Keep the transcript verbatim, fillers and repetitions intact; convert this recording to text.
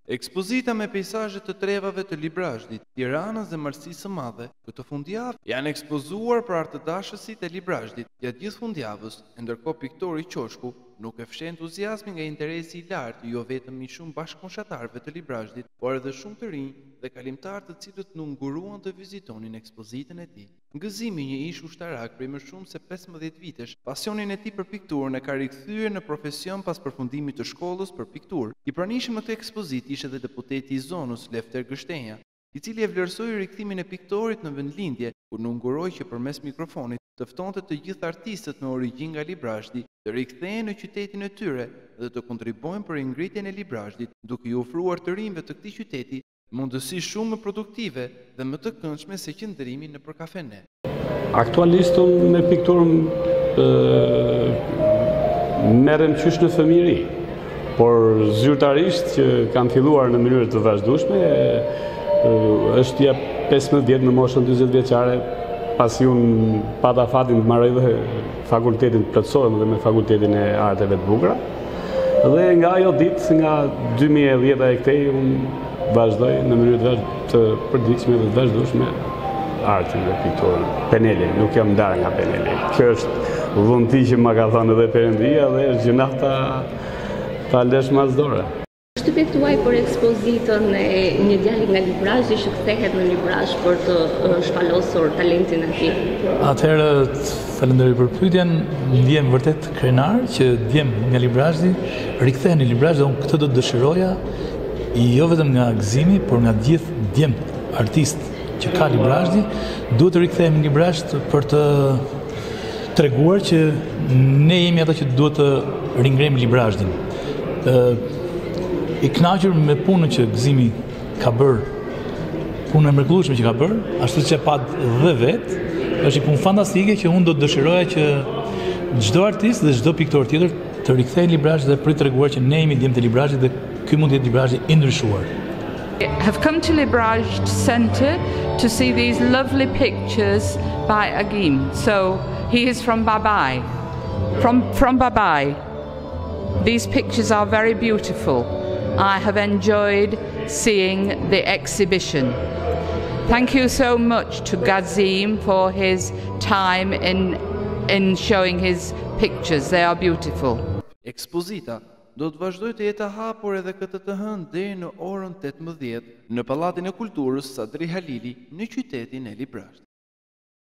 Ekspozita me pejsazhe të trevave të Librazhdit, Tiranës dhe Malësisë së Madhe, këtë fundjavë janë ekspozuar për artëdashësit e Librazhdit gjatë gjithë fundjavës, ndërkohë Piktori Qoshku nuk e fsheh entuziazmin nga interesi i lartë jo vetëm i shumë bashkëpunëtarëve të Librazhdit, por edhe shumë të rinj dhe kalimtar të cilët nuk nguruan të vizitonin ekspozitën e tij. Gezimi, një ish ushtarak prej më shumë se pesëmbëdhjetë vitesh, pasionin e tij për pikturën e ka rikthyer në profesion pas përfundimit të shkollës për pikturë. I pranishëm në këtë ekspozitë ishte edhe deputeti i zonës Lefter Gështenja, i cili e vlerësoi rikthimin e Piktorit në vendlindje, kur nuk nguroi që përmes mikrofonit të ftonte të gjithë artistët me origjin nga Librazhdi të rikthehen në qytetin e tyre dhe të kontribuojnë për ngritjen e Librazhdit, duke i ofruar të rinjve të këtij qyteti mundësi shumë më produktive dhe më të këndshme se qëndrimi nëpër kafene. Aktualisht unë me pikturën merrem qysh në fëmijëri, por zyrtarisht që kanë filluar në mënyrë të vazhdueshme është jep pesëmbëdhjetë vjet në moshën dyzet vjeçare, pasi unë pata fatin të marrë dhe fakultetin të plotësohem dhe me fakultetin e arteve të bukura. Dhe nga ajo ditë, nga dy mijë e dhjetë e këtej, unë vazhdoj në mënyrë të përditshme dhe të vazhdueshme artin dhe pikturën. Peneli, nuk jam ndarë nga peneli. Kjo është dhunti që ma ka thënë edhe Perëndia dhe është gjënaf ta, ta lesh mas dore. Shtypektuaj për ekspozitën e një djali nga Librazhdi që kthehet në Librazh për të shpalosur talentin e tij. Atëherë, falenderoj për pyetjen, ndjem vërtet krenar që djem nga Librazhdi rikthehen në Librazh dhe unë këtë do të dëshiroja jo vetëm nga Gezimi, por nga gjithë djemt artist që ka Librazhdi, duhet të rikthehemi në Librazh për të treguar që ne jemi ata që duhet të ringrejmë Librazhdin. I kënaqur me punën që Gezimi ka bërë, punën e mrekullueshme që ka bërë, ashtu që e pat dhe vetë, është një punë fantastike që unë do të dëshiroja që çdo artist dhe çdo piktor tjetër të rikthehej në Librazh dhe për të treguar që ne jemi djemt e Librazhdit dhe ky mund të jetë Librazhdi i ndryshuar. Have come to Librazhdi Center to see these lovely pictures by Agim. So he is from Babai. From from Babai. These pictures are very beautiful. I have enjoyed seeing the exhibition. Thank you so much to Gezim for his time in in showing his pictures. They are beautiful. Ekspozita do të vazhdojë të jetë e hapur edhe këtë të hënë deri në orën tetëmbëdhjetë në Pallatin e Kulturës Sadri Halili në qytetin e Librazhdit.